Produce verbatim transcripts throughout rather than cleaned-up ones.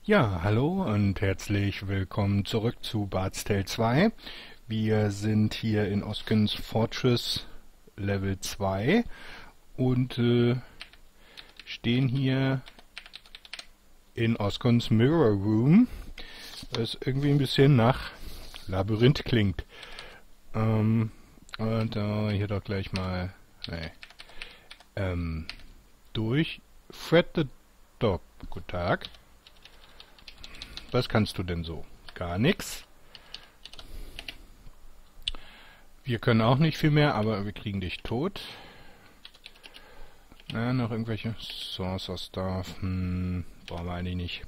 Ja, hallo und herzlich willkommen zurück zu Bard's Tale zwei. Wir sind hier in Oskens Fortress Level zwei und äh, stehen hier in Oskens Mirror Room, was irgendwie ein bisschen nach Labyrinth klingt. Ähm, und äh, hier doch gleich mal nee, ähm, durch. Fred the Dog, guten Tag. Was kannst du denn so? Gar nichts. Wir können auch nicht viel mehr, aber wir kriegen dich tot. Na, noch irgendwelche Saucer Stuff. Hm, brauchen wir eigentlich nicht.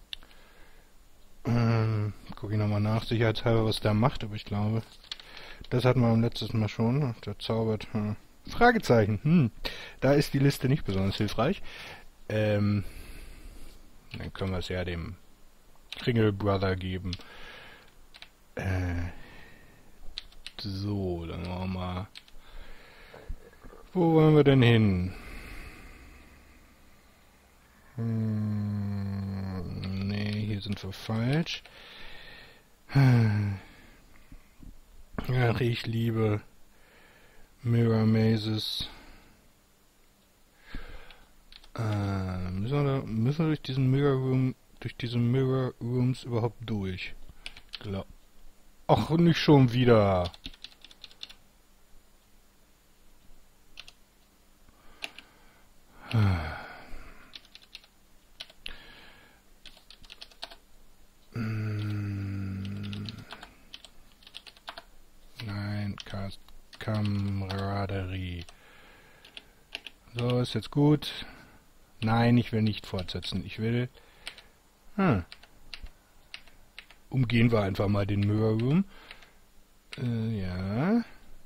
Ähm, guck ich nochmal nach, sicherheitshalber, was der macht, aber ich glaube, das hatten wir beim letzten Mal schon. Der zaubert. Hm. Fragezeichen. Hm. Da ist die Liste nicht besonders hilfreich. Ähm, dann können wir es ja dem Kringle Brother geben. Äh, so, dann machen wir mal. Wo wollen wir denn hin? Hm, nee, hier sind wir falsch. Ach, ich liebe Mirror Mazes. Äh, müssen wir, da, müssen wir durch diesen Mirror Room, durch diese Mirror Rooms überhaupt durch? Glaub. Ach, nicht schon wieder. Nein, Kameraderie. So, ist jetzt gut. Nein, ich will nicht fortsetzen. Ich will... Hm. Umgehen wir einfach mal den Mirror Room. Äh, ja.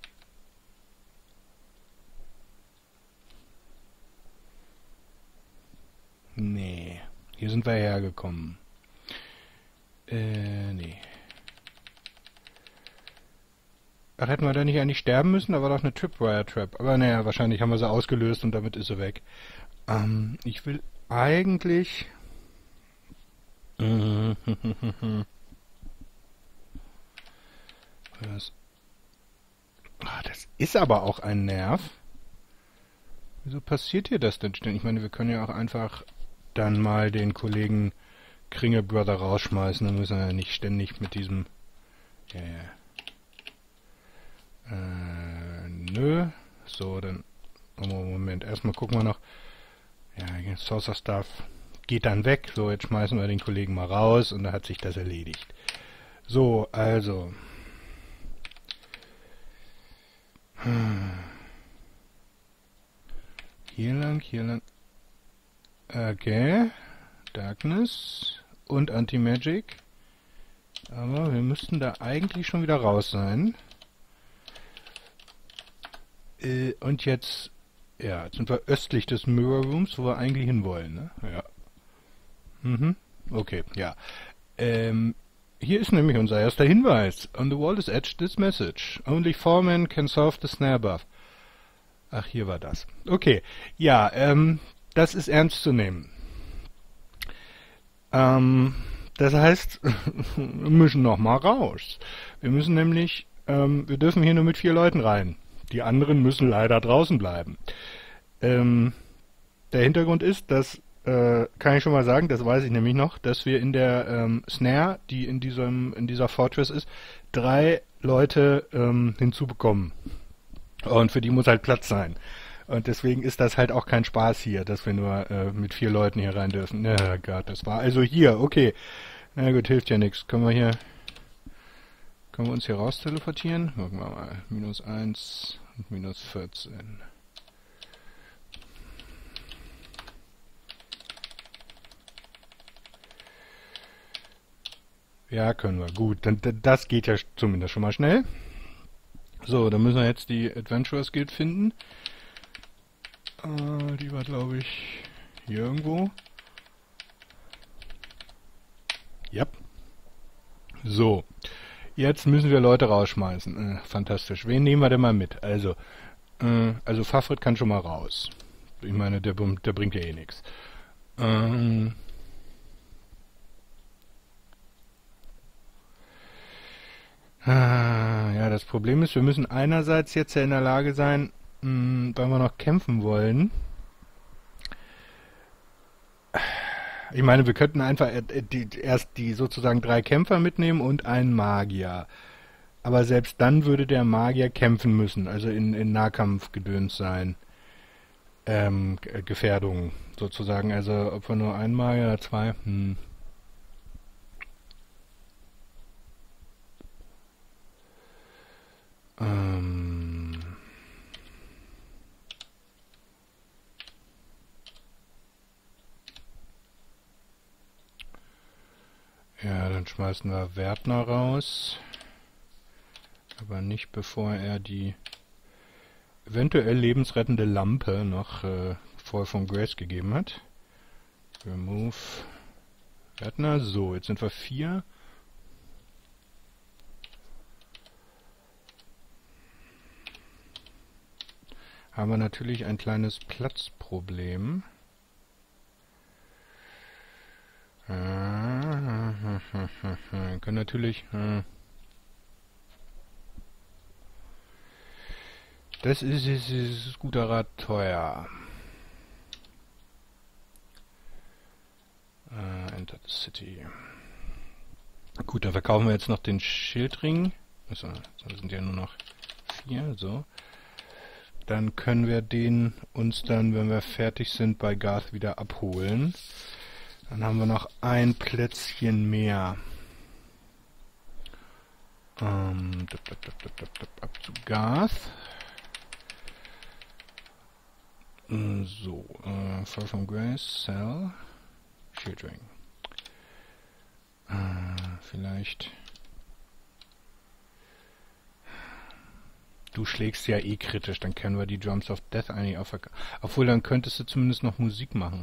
Nee. Hier sind wir hergekommen. Äh, nee. Ach, hätten wir da nicht eigentlich sterben müssen? Da war doch eine Tripwire-Trap. Aber naja, wahrscheinlich haben wir sie ausgelöst und damit ist sie weg. Ähm, ich will eigentlich... das, ah, das ist aber auch ein Nerv. Wieso passiert hier das denn ständig? Ich meine, wir können ja auch einfach dann mal den Kollegen Kringle Brother rausschmeißen. Dann müssen wir ja nicht ständig mit diesem... Ja, ja. Äh, nö. So, dann... Oh, Moment, erstmal gucken wir noch. Ja, Saucer Stuff geht dann weg. So, jetzt schmeißen wir den Kollegen mal raus und da hat sich das erledigt. So, also... Hier lang, hier lang. Okay. Darkness und Anti-Magic. Aber wir müssten da eigentlich schon wieder raus sein. Äh, und jetzt, ja, jetzt sind wir östlich des Mirror Rooms, wo wir eigentlich hinwollen, ne? Ja. Mhm. Okay, ja. Ähm, hier ist nämlich unser erster Hinweis. On the wall is etched this message. Only four men can solve the snare buff. Ach, hier war das. Okay, ja, ähm, das ist ernst zu nehmen. Ähm, das heißt, wir müssen noch mal raus. Wir müssen nämlich, ähm, wir dürfen hier nur mit vier Leuten rein. Die anderen müssen leider draußen bleiben. Ähm, der Hintergrund ist, dass, äh, kann ich schon mal sagen, das weiß ich nämlich noch, dass wir in der ähm, Snare, die in diesem, in dieser Fortress ist, drei Leute ähm, hinzubekommen. Und für die muss halt Platz sein. Und deswegen ist das halt auch kein Spaß hier, dass wir nur äh, mit vier Leuten hier rein dürfen. Na Gott, das war also hier, okay. Na gut, hilft ja nichts. Können wir hier, können wir uns hier raus teleportieren? Gucken wir mal. Minus eins und minus vierzehn. Ja, können wir. Gut, dann, das geht ja zumindest schon mal schnell. So, dann müssen wir jetzt die Adventurers Guild finden. Äh, die war, glaube ich, hier irgendwo. Ja. So, jetzt müssen wir Leute rausschmeißen. Äh, fantastisch. Wen nehmen wir denn mal mit? Also, äh, also Fafrit kann schon mal raus. Ich meine, der, der bringt ja eh nichts. Ähm, Ah, ja, das Problem ist, wir müssen einerseits jetzt ja in der Lage sein, mh, weil wir noch kämpfen wollen. Ich meine, wir könnten einfach äh, die, erst die sozusagen drei Kämpfer mitnehmen und einen Magier. Aber selbst dann würde der Magier kämpfen müssen, also in, in Nahkampfgedöns sein. Ähm, G- Gefährdung sozusagen. Also ob wir nur einen Magier oder zwei. Hm. Ähm, ja, dann schmeißen wir Wertner raus. Aber nicht bevor er die eventuell lebensrettende Lampe noch äh, voll von Grace gegeben hat. Remove Wertner. So, jetzt sind wir vier. Haben wir natürlich ein kleines Platzproblem. Wir können natürlich... Äh, das ist, ist, ist guter Rat teuer. Äh, enter the city. Gut, dann verkaufen wir jetzt noch den Schildring. Also, da sind ja nur noch vier, so. Dann können wir den uns dann, wenn wir fertig sind, bei Garth wieder abholen. Dann haben wir noch ein Plätzchen mehr. Ähm, dip, dip, dip, dip, dip, dip, ab zu Garth. Mm, So, äh, Fall from Grace, Cell, Shieldring. Äh, vielleicht... Du schlägst ja eh kritisch, dann können wir die Drums of Death eigentlich auch verkaufen. Obwohl, dann könntest du zumindest noch Musik machen.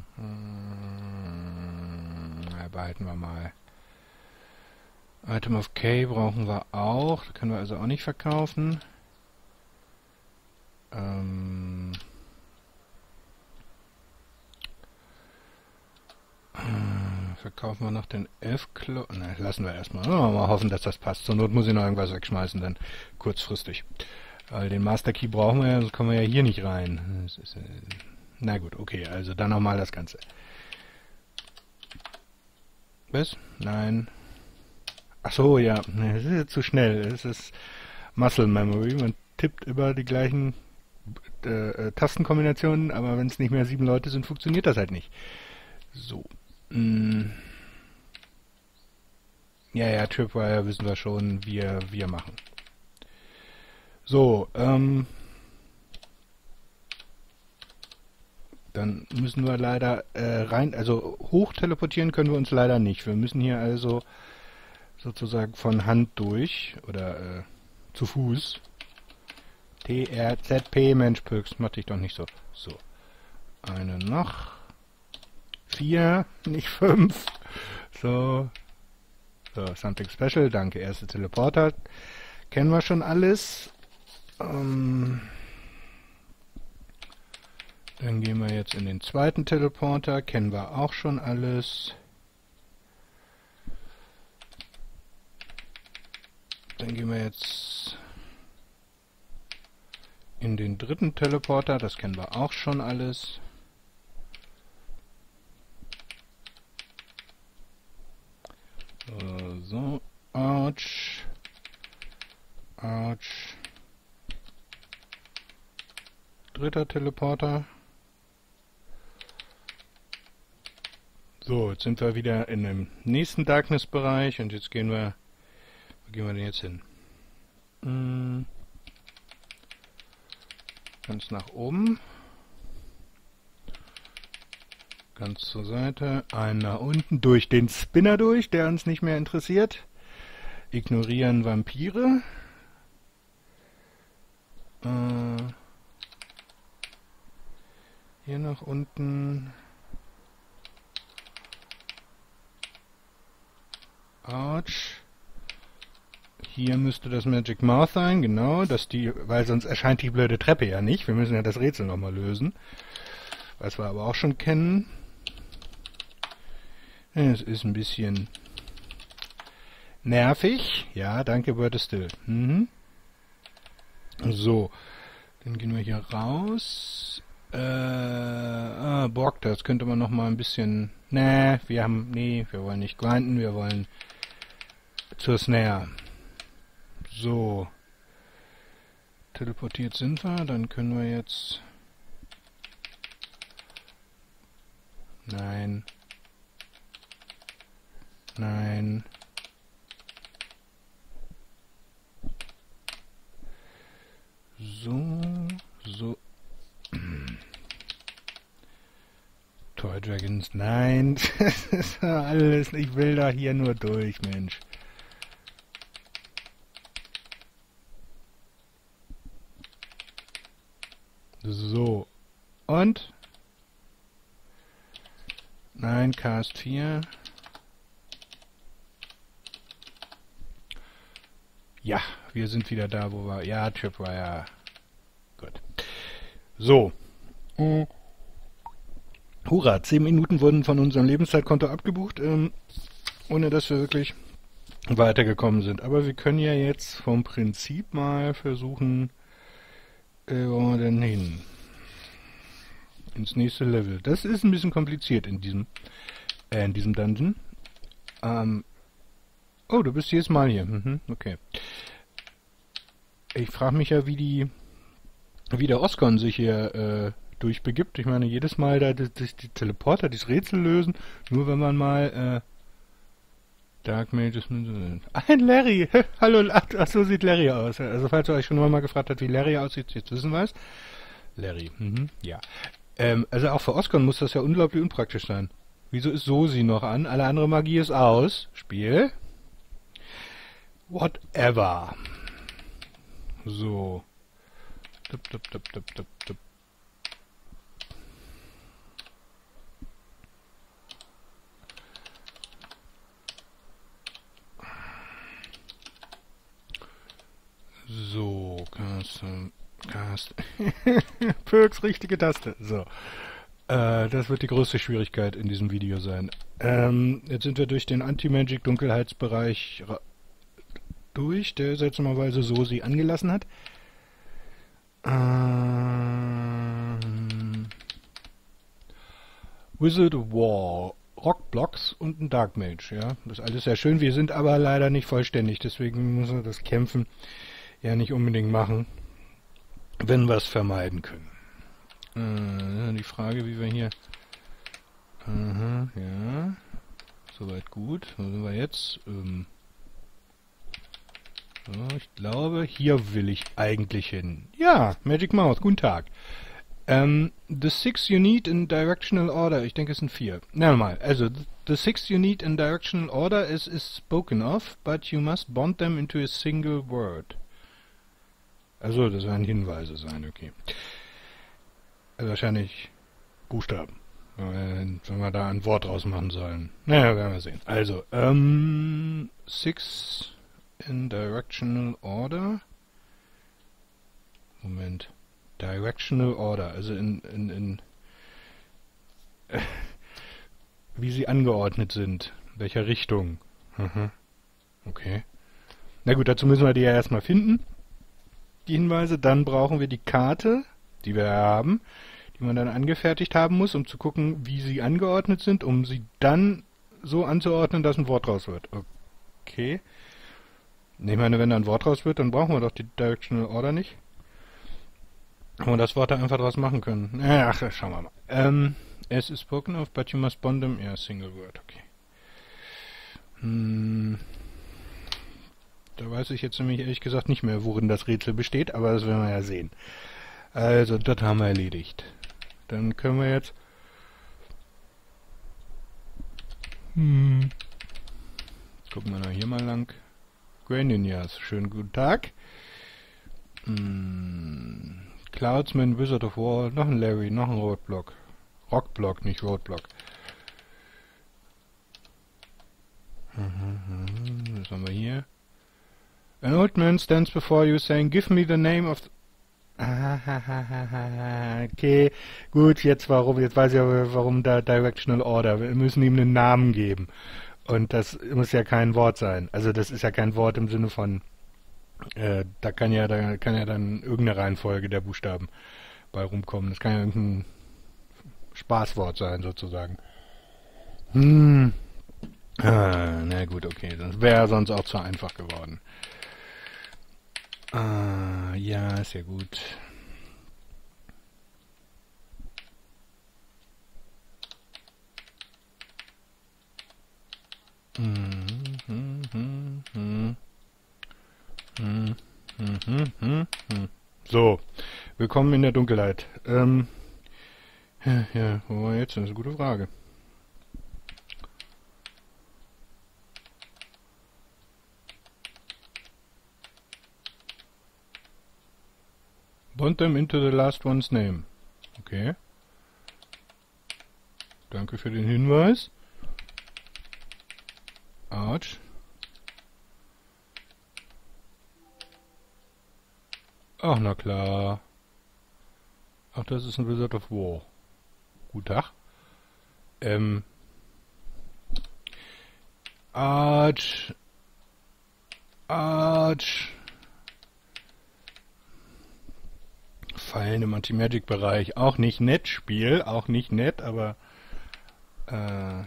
Hm, ja, behalten wir mal. Item of K brauchen wir auch. Das können wir also auch nicht verkaufen. Ähm... äh, Verkaufen wir noch den Elfklo... Ne, lassen wir erstmal. Oh, mal hoffen, dass das passt. Zur Not muss ich noch irgendwas wegschmeißen, dann kurzfristig. Weil den Master Key brauchen wir ja, sonst kommen wir ja hier nicht rein. Das ist, äh, na gut, okay, also dann nochmal das Ganze. Was? Nein. Ach so, ja, das ist jetzt zu schnell. Es ist Muscle Memory. Man tippt über die gleichen äh, äh, Tastenkombinationen, aber wenn es nicht mehr sieben Leute sind, funktioniert das halt nicht. So. Mm. Ja, ja, Tripwire wissen wir schon, wie wir, wir machen. So, ähm, dann müssen wir leider äh, rein, also hoch teleportieren können wir uns leider nicht. Wir müssen hier also sozusagen von Hand durch oder äh, zu Fuß. T R Z P, Mensch, Pöks, mach dich doch nicht so. So, eine noch. Vier, nicht fünf. So, so, something special, danke, erste Teleporter. Kennen wir schon alles. Ähm, dann gehen wir jetzt in den zweiten Teleporter, kennen wir auch schon alles. Dann gehen wir jetzt in den dritten Teleporter, das kennen wir auch schon alles. So, so. Ouch. Ouch. Dritter Teleporter. So, jetzt sind wir wieder in dem nächsten Darkness-Bereich und jetzt gehen wir... Wo gehen wir denn jetzt hin? Hm. Ganz nach oben. Ganz zur Seite. Einen nach unten. Durch den Spinner durch, der uns nicht mehr interessiert. Ignorieren Vampire. Äh, hier nach unten. Ouch. Hier müsste das Magic Mouth sein, genau, dass die, weil sonst erscheint die blöde Treppe ja nicht. Wir müssen ja das Rätsel nochmal lösen. Was wir aber auch schon kennen. Es ist ein bisschen Nervig. Ja, danke, Word is still. Mhm. So. Dann gehen wir hier raus. Äh, ah, Borg, das könnte man noch mal ein bisschen... Nee, wir haben... Nee, wir wollen nicht grinden, wir wollen zur Snare. So. Teleportiert sind wir, dann können wir jetzt... Nein. Nein. So, so. Toy Dragons, nein. Das ist alles, ich will da hier nur durch, Mensch. So. Und? Nein, Cast vier. Ja, wir sind wieder da, wo wir... Ja, Tripwire. Gut. So. Hm. Hurra, zehn Minuten wurden von unserem Lebenszeitkonto abgebucht, ähm, ohne dass wir wirklich weitergekommen sind. Aber wir können ja jetzt vom Prinzip mal versuchen, äh, wo wir denn hin? Ins nächste Level. Das ist ein bisschen kompliziert in diesem, äh, in diesem Dungeon. Ähm, oh, du bist jedes Mal hier. Mhm, okay. Ich frage mich ja, wie die, wie der Oscon sich hier äh, durchbegibt. Ich meine, jedes Mal da die, die, die Teleporter, dieses Rätsel lösen, nur wenn man mal äh, Dark Mages... Ein Larry! Hallo, ach, ach, so sieht Larry aus. Also falls ihr euch schon mal gefragt habt, wie Larry aussieht, jetzt wissen wir es. Larry, mhm, ja. Ähm, also auch für Oscon muss das ja unglaublich unpraktisch sein. Wieso ist Sosi noch an? Alle andere Magie ist aus. Spiel. Whatever. So. Dup, dup, dup, dup, dup, dup. So, Cast, Cast. Perks, richtige Taste. So. Äh, das wird die größte Schwierigkeit in diesem Video sein. Ähm, jetzt sind wir durch den Anti-Magic-Dunkelheitsbereich durch, der seltsamerweise Sosi angelassen hat. Ähm, Wizard of War, Rockblocks und ein Dark Mage, ja. Das ist alles sehr schön, wir sind aber leider nicht vollständig, deswegen müssen wir das Kämpfen ja nicht unbedingt machen, wenn wir es vermeiden können. Äh, die Frage, wie wir hier... Aha, ja. Soweit gut. Wo sind wir jetzt? Ähm, so, ich glaube, hier will ich eigentlich hin. Ja, Magic Mouse, guten Tag. Um, the six you need in directional order, ich denke es sind vier. Nein, mal, also, the six you need in directional order is, is spoken of, but you must bond them into a single word. Also, das werden Hinweise sein, okay. Also wahrscheinlich Buchstaben, wenn wir da ein Wort draus machen sollen. Naja, werden wir sehen. Also, ähm, six in directional order. Moment. Directional Order, also in, in, in äh, wie sie angeordnet sind, in welcher Richtung. Mhm. Okay. Na gut, dazu müssen wir die ja erstmal finden, die Hinweise. Dann brauchen wir die Karte, die wir haben, die man dann angefertigt haben muss, um zu gucken, wie sie angeordnet sind, um sie dann so anzuordnen, dass ein Wort raus wird. Okay. Ich meine, wenn da ein Wort raus wird, dann brauchen wir doch die Directional Order nicht. Wenn wir das Wort da einfach draus machen können. Ach, schauen wir mal. Ähm, es ist spoken of, but you must bond them. Ja, single word, okay. Hm. Da weiß ich jetzt nämlich ehrlich gesagt nicht mehr, worin das Rätsel besteht, aber das werden wir ja sehen. Also, das haben wir erledigt. Dann können wir jetzt... Hm. Gucken wir noch hier mal lang. Greninias, schönen guten Tag. Hm. Cloudsman, Wizard of War, noch ein Larry, noch ein Roadblock. Rockblock, nicht Roadblock. Mhm, was haben wir hier? An old man stands before you saying, give me the name of... Okay, gut, jetzt warum, jetzt weiß ich aber, warum da Directional Order. Wir müssen ihm einen Namen geben. Und das muss ja kein Wort sein. Also das ist ja kein Wort im Sinne von, äh, da kann ja, da kann ja dann irgendeine Reihenfolge der Buchstaben bei rumkommen. Das kann ja irgendein Spaßwort sein, sozusagen. Hm. Ah, na gut, okay. Das wäre sonst auch zu einfach geworden. Ah, ja, ist ja gut. Hm, hm, hm, hm. Hm, hm, hm, hm, hm. So, willkommen in der Dunkelheit. Ähm, ja, ja, wo war jetzt? Das ist eine gute Frage. Bond them into the last one's name. Okay. Danke für den Hinweis. Arch. Ach, na klar. Ach, das ist ein Wizard of War. Guten Tag. Ähm. Arch. Arch. Fallen im Anti-Magic-Bereich. Auch nicht nett Spiel, auch nicht nett, aber äh,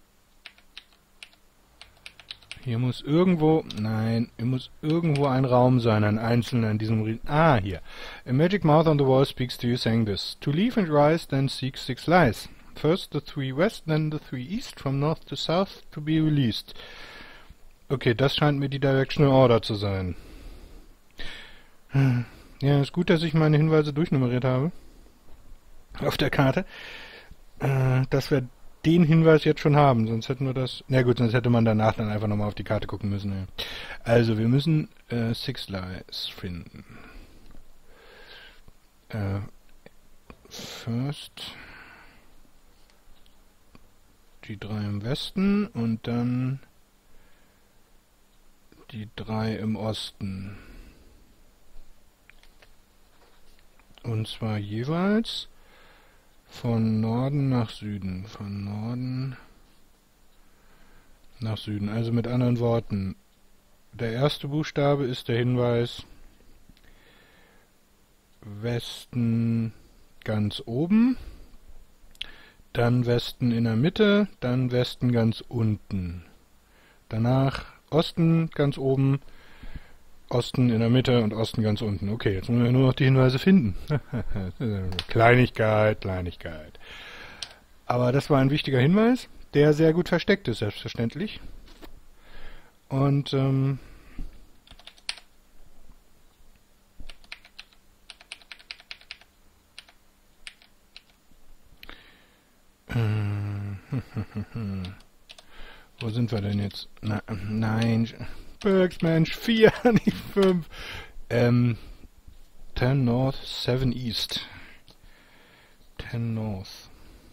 hier muss irgendwo, nein, hier muss irgendwo ein Raum sein, ein einzelner in diesem Riesen. Ah, hier. A magic mouth on the wall speaks to you saying this. To leave and rise, then seek six lies. First the three west, then the three east, from north to south to be released. Okay, das scheint mir die Directional Order zu sein. Ja, ist gut, dass ich meine Hinweise durchnummeriert habe. Auf der Karte. Äh, dass wir den Hinweis jetzt schon haben, sonst hätten wir das... Na gut, sonst hätte man danach dann einfach nochmal auf die Karte gucken müssen. Ja. Also, wir müssen äh, Six Lies finden. Äh, first die drei im Westen und dann die drei im Osten. Und zwar jeweils von Norden nach Süden. Von Norden nach Süden. Also mit anderen Worten, der erste Buchstabe ist der Hinweis Westen ganz oben, dann Westen in der Mitte, dann Westen ganz unten. Danach Osten ganz oben, Osten in der Mitte und Osten ganz unten. Okay, jetzt müssen wir nur noch die Hinweise finden. Kleinigkeit, Kleinigkeit. Aber das war ein wichtiger Hinweis, der sehr gut versteckt ist, selbstverständlich. Und ähm, wo sind wir denn jetzt? Na, nein, Bergsmensch, vier, nicht fünf. Ähm, ten North, seven East. ten North.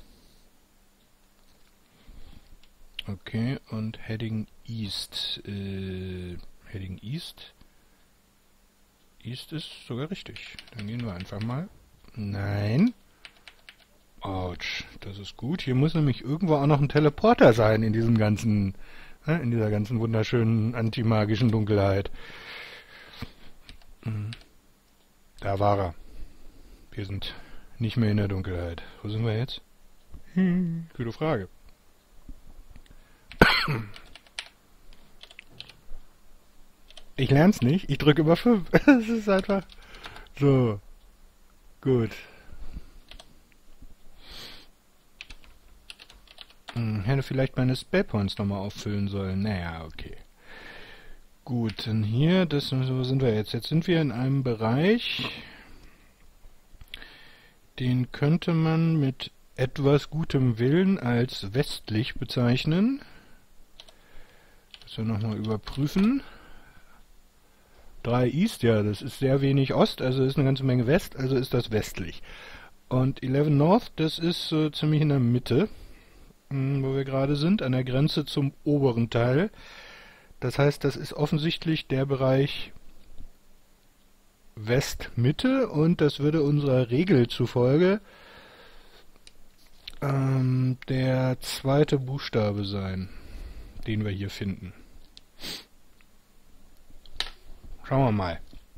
Okay, und Heading East. Äh, Heading East? East ist sogar richtig. Dann gehen wir einfach mal. Nein. Autsch, das ist gut. Hier muss nämlich irgendwo auch noch ein Teleporter sein in diesem ganzen, ne, in dieser ganzen wunderschönen antimagischen Dunkelheit. Da war er. Wir sind nicht mehr in der Dunkelheit. Wo sind wir jetzt? Hm, gute Frage. Ich lern's nicht. Ich drücke über fünf. Es ist einfach so. Gut. Hm, hätte vielleicht meine Spellpoints nochmal auffüllen sollen. Naja, okay. Gut, dann hier, das, wo sind wir jetzt? Jetzt sind wir in einem Bereich, den könnte man mit etwas gutem Willen als westlich bezeichnen. Das wir nochmal überprüfen. drei East, ja, das ist sehr wenig Ost, also ist eine ganze Menge West, also ist das westlich. Und elf North, das ist äh, ziemlich in der Mitte, wo wir gerade sind, an der Grenze zum oberen Teil. Das heißt, das ist offensichtlich der Bereich West-Mitte und das würde unserer Regel zufolge ähm, der zweite Buchstabe sein. den wir hier finden. Schauen wir mal.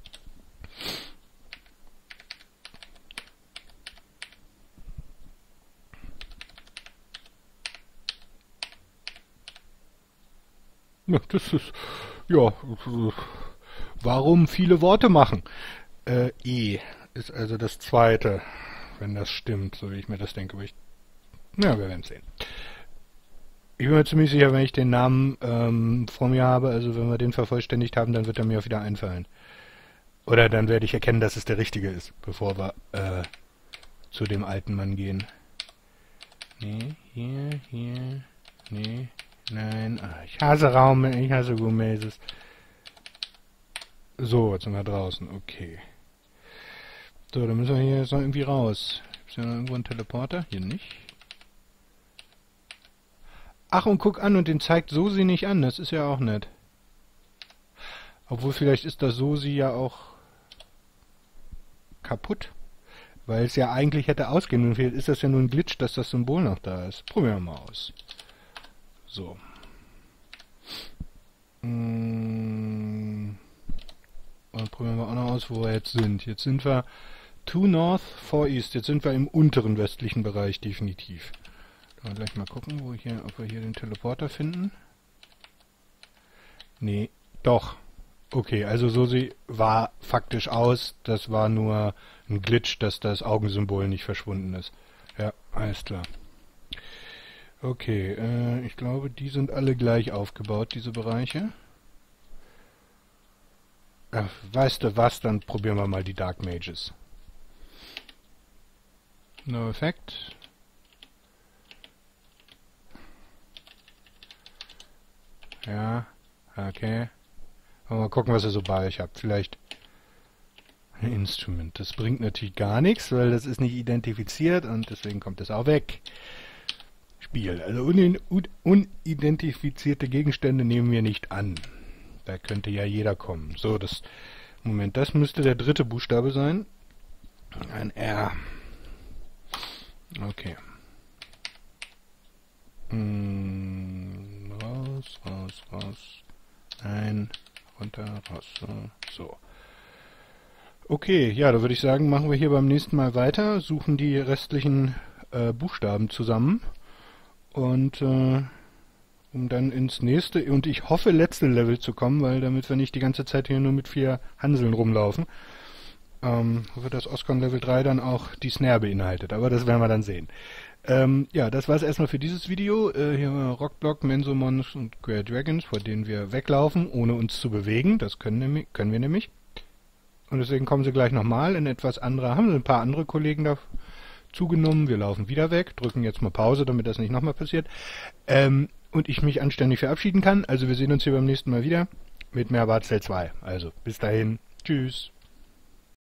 Ja, das ist, ja, warum viele Worte machen? Äh, E ist also das zweite, wenn das stimmt, so wie ich mir das denke. Aber ich, ja, wir werden sehen. Ich bin mir ziemlich sicher, wenn ich den Namen ähm, vor mir habe, also wenn wir den vervollständigt haben, dann wird er mir auch wieder einfallen. Oder dann werde ich erkennen, dass es der richtige ist, bevor wir äh, zu dem alten Mann gehen. Nee, hier, hier, nee, nein. Ah, ich hasse Raum, ich hasse Gummäses. So, jetzt sind wir draußen, okay. So, dann müssen wir hier jetzt noch irgendwie raus. Gibt es hier noch irgendwo einen Teleporter? Hier nicht. Ach, und guck an, und den zeigt Susi nicht an, das ist ja auch nett. Obwohl, vielleicht ist das Susi ja auch kaputt. Weil es ja eigentlich hätte ausgehen und vielleicht ist das ja nur ein Glitch, dass das Symbol noch da ist. Probieren wir mal aus. So. Und probieren wir auch noch aus, wo wir jetzt sind. Jetzt sind wir Two North, Four East. Jetzt sind wir im unteren westlichen Bereich, definitiv. Dann gleich mal gucken, wo hier, ob wir hier den Teleporter finden. Nee, doch. Okay, also Susi war faktisch aus. Das war nur ein Glitch, dass das Augensymbol nicht verschwunden ist. Ja, alles klar. Okay, äh, ich glaube, die sind alle gleich aufgebaut, diese Bereiche. Ach, weißt du was, dann probieren wir mal die Dark Mages. No Effect. Ja, okay. Mal gucken, was ihr so bei euch habt. Vielleicht ein Instrument. Das bringt natürlich gar nichts, weil das ist nicht identifiziert und deswegen kommt es auch weg. Spiel. Also un unidentifizierte Gegenstände nehmen wir nicht an. Da könnte ja jeder kommen. So, das... Moment, das müsste der dritte Buchstabe sein. Ein R. Okay. Hm, raus, raus, raus. Ein, runter, raus. So. Okay, ja, da würde ich sagen, machen wir hier beim nächsten Mal weiter, suchen die restlichen äh, Buchstaben zusammen und äh, um dann ins nächste und ich hoffe letzte Level zu kommen, weil damit wir nicht die ganze Zeit hier nur mit vier Hanseln rumlaufen, ähm, hoffe, dass Oscon Level drei dann auch die Snare beinhaltet, aber das werden wir dann sehen. Ähm, ja, das war es erstmal für dieses Video. Äh, hier haben wir Rockblock, Mensomons und Queer Dragons, vor denen wir weglaufen, ohne uns zu bewegen. Das können, können wir nämlich. Und deswegen kommen sie gleich nochmal in etwas anderer, haben sie ein paar andere Kollegen da zugenommen. Wir laufen wieder weg, drücken jetzt mal Pause, damit das nicht nochmal passiert. Ähm, und ich mich anständig verabschieden kann. Also wir sehen uns hier beim nächsten Mal wieder mit mehr Barzel zwei. Also bis dahin, tschüss.